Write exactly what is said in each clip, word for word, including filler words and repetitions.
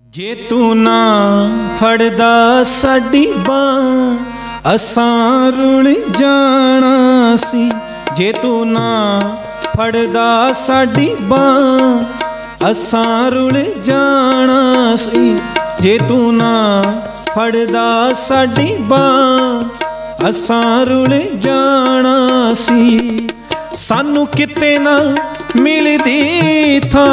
जे तू ना फड़दा साडी बांह असां रुल जाना सी। जे तू ना फड़दा साडी बांह असां रुल जाना सी। जे तू ना फड़दा साडी बांह असां रुल जाना सी। सानू किते ना मिलदी थां,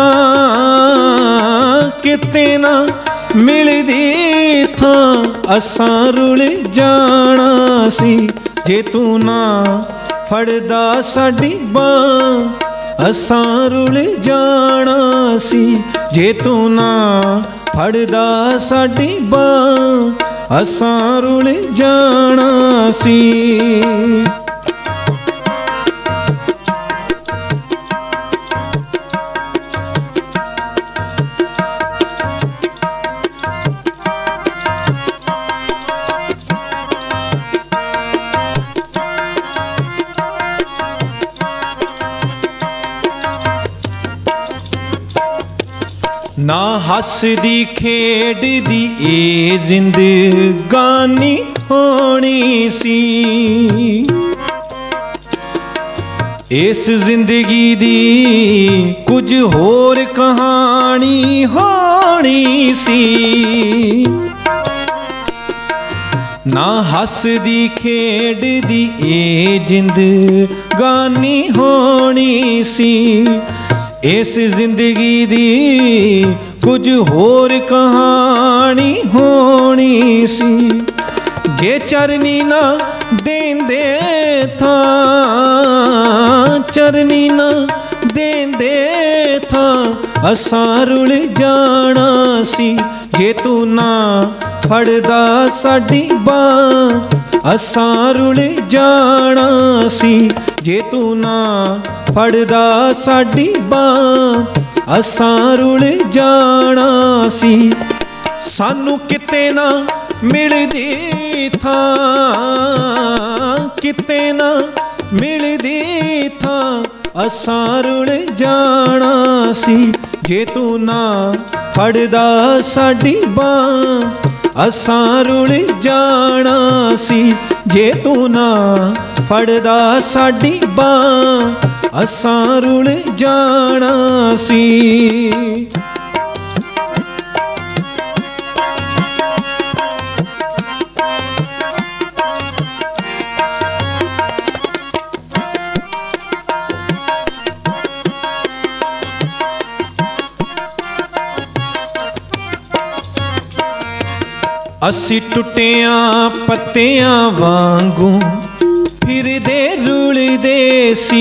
किते ना मिलदी थां असां रुल जाना सी। जे तू ना फड़दा साडी बांह असां रुल जाना सी। जे तू ना फड़दा साडी बांह असां रुल जाना सी। ना हसदी खेडदी ए जिंदगानी होनी सी। इस जिंदगी दी कुछ होर कहानी होनी सी। ना हसदी खेडदी ए जिंदगानी होनी सी। इस जिंदगी दी कुछ होर कहानी होनी सी। जे चरनी ना देंदे था, चरनी ना देंदे था असां रुल जाना सी। जे तू ना फड़दा साडी बांह असां रुल जाना सी। जे तू ना फड़दा साडी बांह असां रुल जाना सी। सानू किते ना मिलदी थां, किते ना मिलदी थां असां रुल जाना सी। जे तू ना फड़दा साडी बांह असां रुल जाना सी। जे तू ना फड़दा साडी बांह असां रुल जाना सी। असी टुटियां पत्तियां वांगू फिरदे रुलदे सी।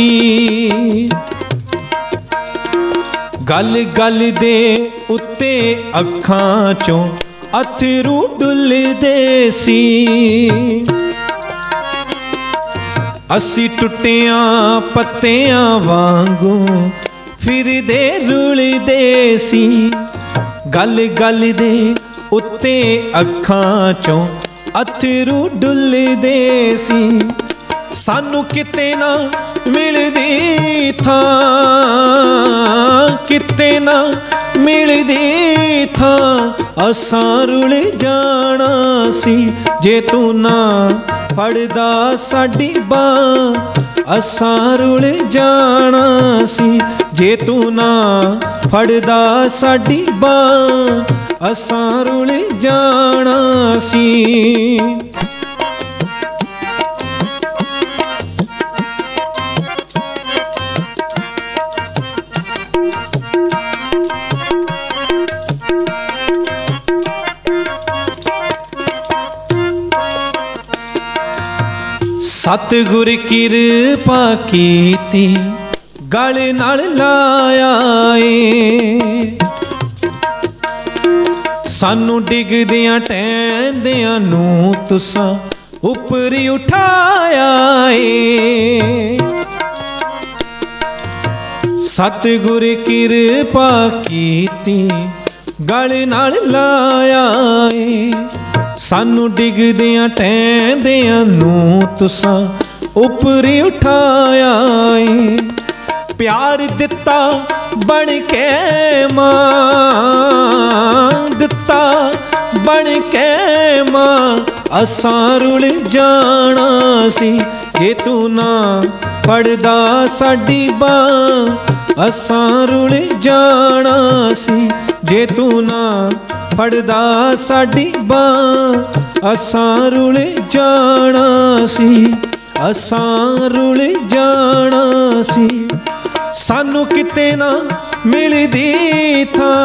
गल गल दे उत्ते अखां चों अथरू डुलदे सी। असी टुटियां पत्तियां वांगू फिरदे रुलदे सी। गल गल दे उत्ते अखां चों अथरू डुलदे सी। सानू किते ना मिलदी थां, किते ना मिलदी थां असां रुल जाना सी। जे तू ना फड़दा साडी बांह असां रुल जाना सी। जे तू ना फड़दा साडी बांह असां रुल जाना सी। सतगुर किरपा कीती गल नाल लाया ए। सानू डिगदियां टहंदियां नू तुसां उपर उठाया ए। सतगुर किरपा कीती गल नाल लाया ए। सानू डिगदियां टहंदियां नू तुसां उपर उठाया ए। प्यार दिता बन के मां, दिता देवा असां रुल जाना सी, जे तू ना फड़दा साडी बांह असां रुल जाना सी, जे तू ना फड़दा साडी बांह असां रुल जाना सी, असां रुल जाना सी। सानू किते ना मिलदी थां,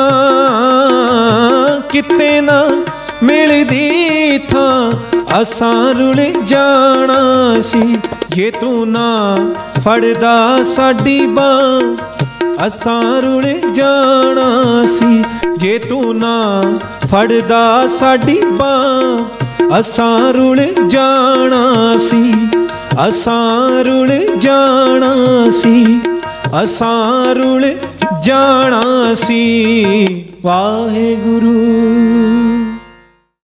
किते ना मिलदी थां असां रुल जाना सी, जे तू ना फड़दा साडी बांह असां रुल जाना सी, जे तू ना फड़दा साडी बांह असां रुल जाना सी, असां रुल जाना सी, असां रुल जाना सी। वाहे गुरु।